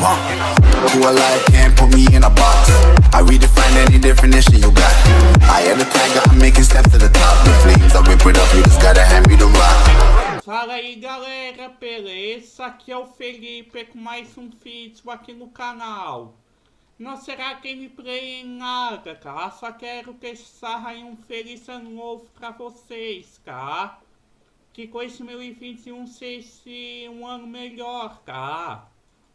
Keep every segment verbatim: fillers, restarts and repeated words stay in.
want. Who alive can't put me in a box. I redefine any definition you got. I am the tiger, I'm making steps to the top. The flames, I whip it up, you just gotta hand me the rock. Fala aí galera, beleza? Aqui é o Felipe com mais um vídeo aqui no canal. Não será gameplay em nada, tá? Só quero deixar aí um feliz ano novo pra vocês, tá? Que dois mil e vinte e um seja um ano melhor, tá?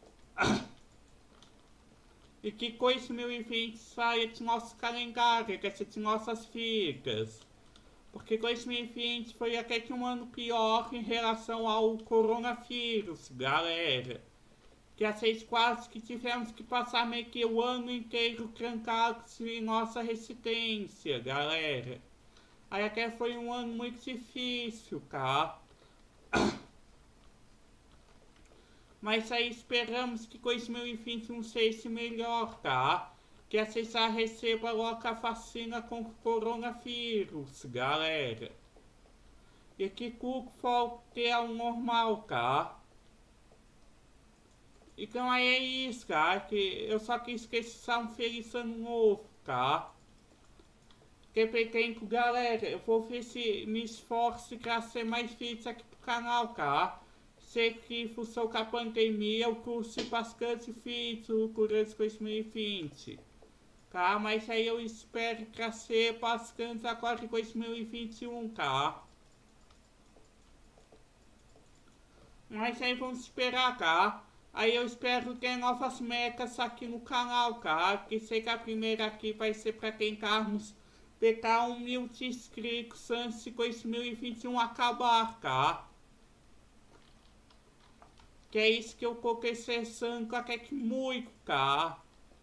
E que dois mil e vinte saia de nosso calendário, que seja de nossas vidas. Porque dois mil e vinte foi até que um ano pior em relação ao coronavírus, galera. Que vocês quase que tivemos que passar meio que o ano inteiro trancados em nossa residência, galera. Aí até foi um ano muito difícil, tá? Mas aí esperamos que dois mil e vinte e um seja melhor, tá? Que vocês já recebam logo a vacina com o coronavírus, galera. E que tudo volte ao normal, tá? Então aí é isso, cara. Que eu só quis deixar um feliz ano novo, tá? Que pretendo, galera, eu vou ver se me esforço pra ser mais vídeos aqui pro canal, tá? Sei que função com a pandemia eu trouxe bastante vídeos durante dois mil e vinte, tá? Mas aí eu espero trazer bastante agora em dois mil e vinte e um, tá? Mas aí vamos esperar, tá? Aí eu espero ter novas metas aqui no canal, tá? Que sei que a primeira aqui vai ser para tentarmos pegar um mil de inscritos antes de dois mil e vinte e um acabar, tá? Que é isso que eu tô pensando até que muito, tá?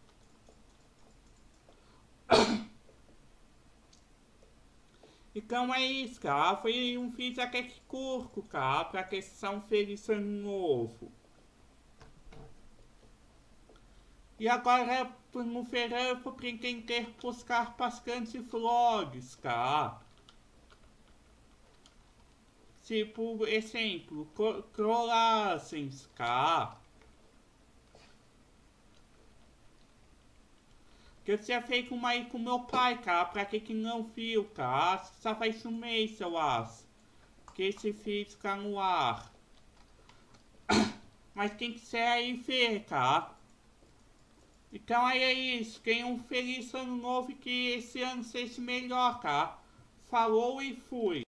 Então é isso, tá? Foi um vídeo até que curto, tá? Pra deixar um feliz ano novo. E agora, no verão, eu vou pretender buscar bastante vlogs, tá? Tipo, exemplo, trollagens, tá? Que eu tinha feito uma aí com meu pai, tá? Pra quem que não viu, tá? Só faz um mês, eu acho, que esse vídeo tá no ar. Mas quem quiser aí ver, tá? Então aí é isso, tenham um feliz ano novo e que esse ano seja melhor, tá? Falou e fui!